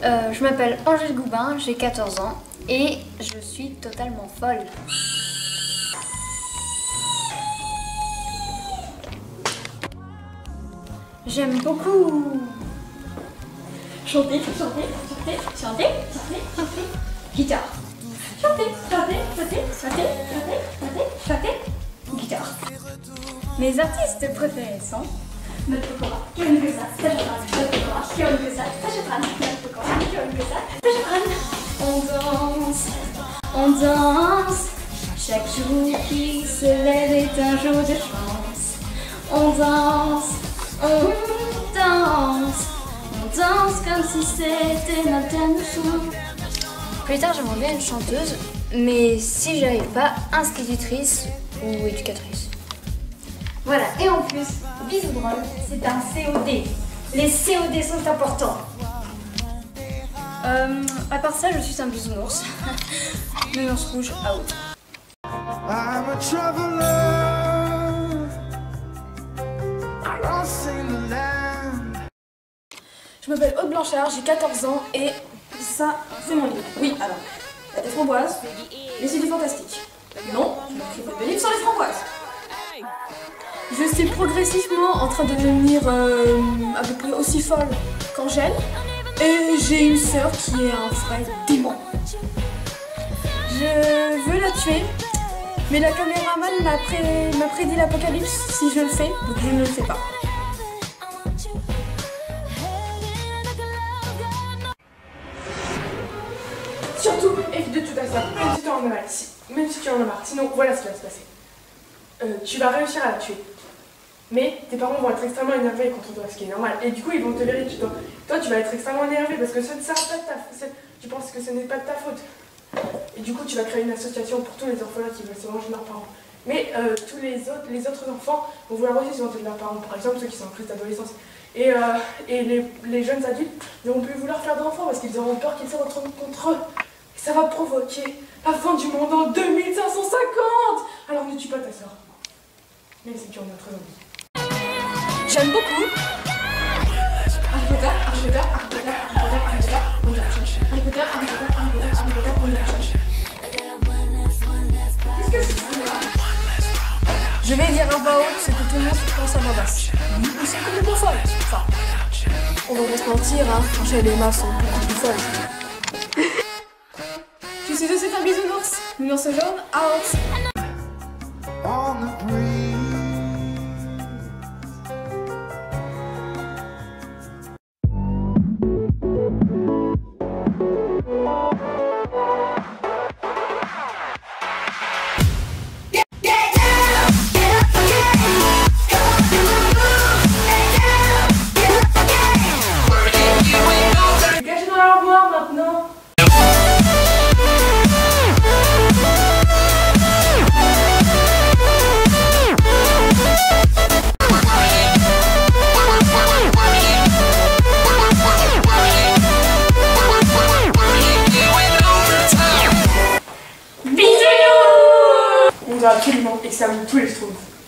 Je m'appelle Angèle Goubin, j'ai 14 ans et je suis totalement folle. J'aime beaucoup chanter, guitare. Chanter, guitare. Mes artistes préférés sont Matt Pokora, Kevin Gossa, Tasha Tran, Matt Pokora, Kevin Gossa, Tasha Tran, Matt Pokora, Kevin Gossa, Tasha Tran. On danse, chaque jour qui se lève est un jour de chance. On danse comme si c'était notre dernier jour. Plus tard, j'aimerais bien une chanteuse, mais si j'y arrive pas, institutrice ou éducatrice. Voilà, et en plus, Bisous Drôle, c'est un COD. Les COD sont importants. À part ça, je suis un bisounours. Nounours rouge, out. I'm a traveler, lost in the land. Je m'appelle Aude Blanchard, j'ai 14 ans et ça, c'est mon livre. Oui, alors, il y a des framboises, mais c'est du fantastique. Non, je n'écris pas de livre sur les framboises. Je suis progressivement en train de devenir à peu près aussi folle qu'Angèle. Et j'ai une sœur qui est un vrai démon. Je veux la tuer, mais la caméraman m'a prédit l'apocalypse si je le fais, donc je ne le fais pas. Surtout, évite de tout à ça, même si tu en as marre. Même si tu en as marre. Sinon, voilà ce qui va se passer. Tu vas réussir à la tuer. Mais tes parents vont être extrêmement énervés contre toi, ce qui est normal. Et du coup, ils vont te virer. Toi, tu vas être extrêmement énervé parce que ce ne sera pas de ta faute. Tu penses que ce n'est pas de ta faute. Et du coup, tu vas créer une association pour tous les orphelins qui veulent se venger de leurs parents. Mais tous les autres enfants vont vouloir aussi se venger de leurs parents. Par exemple, ceux qui sont en crise d'adolescence. Et les jeunes adultes ne vont plus vouloir faire d'enfants parce qu'ils auront peur qu'ils se retrouvent contre eux. Et ça va provoquer la fin du monde en 2550. Alors ne tue pas ta soeur. Même si tu en as très envie. J'aime beaucoup. Je vais dire un voix haute ce que tout le monde pense à ma basse. C'est complètement folle. Enfin, on va pas se mentir, hein. Angèle et Emma sont beaucoup plus folles. Je suis aussi un bisounours. Nounours jaune, out. On doit absolument examiner tous les Schtroumpfs.